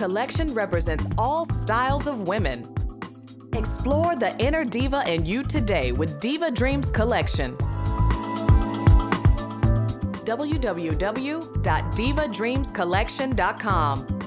collection represents all styles of women. Explore the inner diva in you today with Diva Dreams Collection. www.divadreamscollection.com